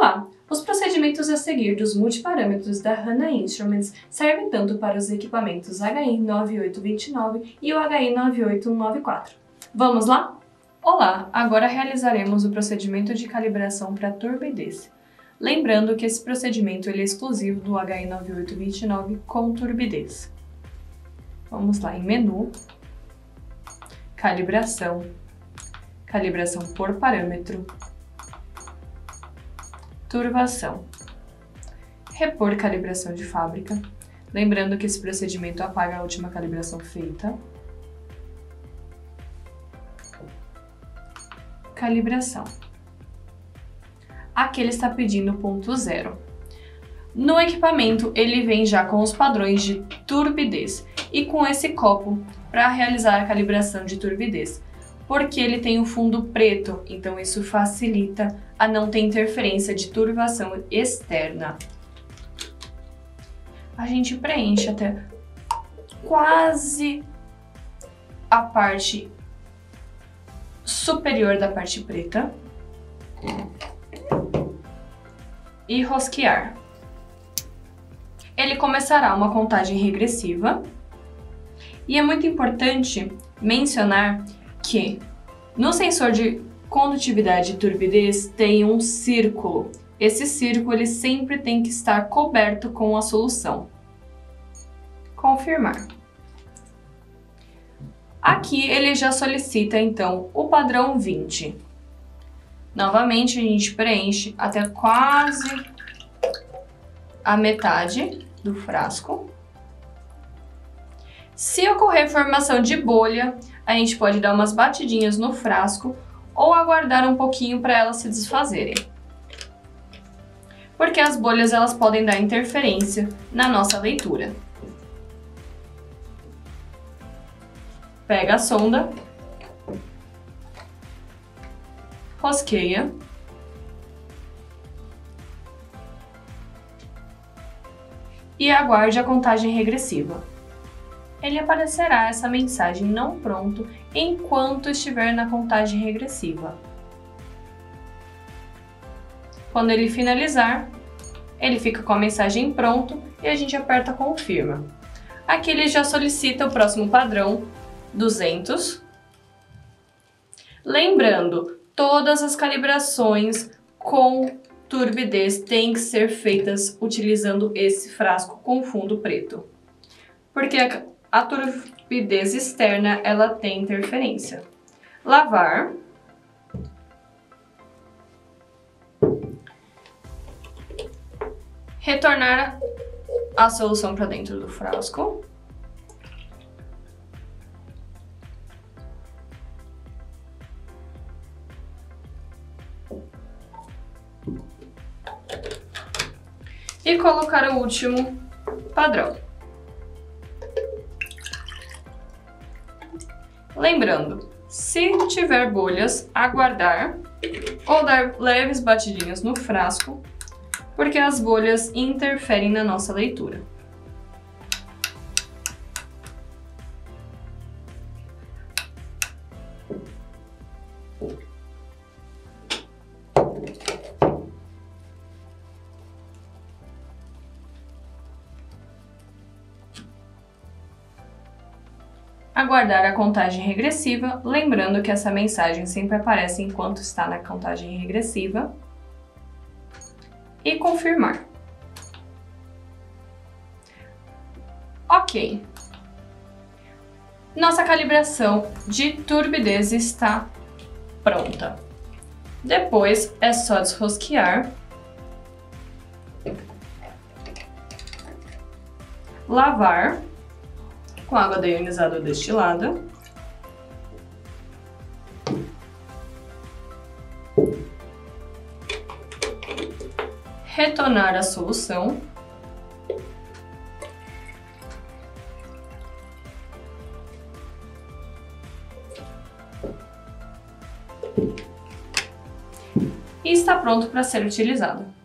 Olá! Os procedimentos a seguir dos multiparâmetros da HANA Instruments servem tanto para os equipamentos HI9829 e o HI98194. Vamos lá? Olá! Agora realizaremos o procedimento de calibração para turbidez. Lembrando que esse procedimento ele é exclusivo do HI9829 com turbidez. Vamos lá em Menu, Calibração, Calibração por parâmetro, Turvação, Repor calibração de fábrica, lembrando que esse procedimento apaga a última calibração feita. Calibração. Aqui ele está pedindo ponto zero. No equipamento ele vem já com os padrões de turbidez e com esse copo para realizar a calibração de turbidez. Porque ele tem o fundo preto, então isso facilita a não ter interferência de turvação externa. A gente preenche até quase a parte superior da parte preta e rosquear. Ele começará uma contagem regressiva e é muito importante mencionar que no sensor de condutividade e turbidez tem um círculo. Esse círculo ele sempre tem que estar coberto com a solução. Confirmar. Aqui ele já solicita então o padrão 20. Novamente a gente preenche até quase a metade do frasco. Se ocorrer formação de bolha, a gente pode dar umas batidinhas no frasco ou aguardar um pouquinho para elas se desfazerem. Porque as bolhas elas podem dar interferência na nossa leitura. Pega a sonda, rosqueia e aguarde a contagem regressiva. Ele aparecerá essa mensagem não pronto enquanto estiver na contagem regressiva. Quando ele finalizar, ele fica com a mensagem pronto e a gente aperta confirma. Aqui ele já solicita o próximo padrão, 200. Lembrando, todas as calibrações com turbidez têm que ser feitas utilizando esse frasco com fundo preto. Porque a turbidez externa, ela tem interferência. Lavar. Retornar a solução para dentro do frasco. E colocar o último padrão. Lembrando, se tiver bolhas, aguardar ou dar leves batidinhas no frasco, porque as bolhas interferem na nossa leitura. Aguardar a contagem regressiva, lembrando que essa mensagem sempre aparece enquanto está na contagem regressiva. E confirmar. Ok. Nossa calibração de turbidez está pronta. Depois é só desrosquear. Lavar com água deionizada ou destilada. Retornar a solução. E está pronto para ser utilizado.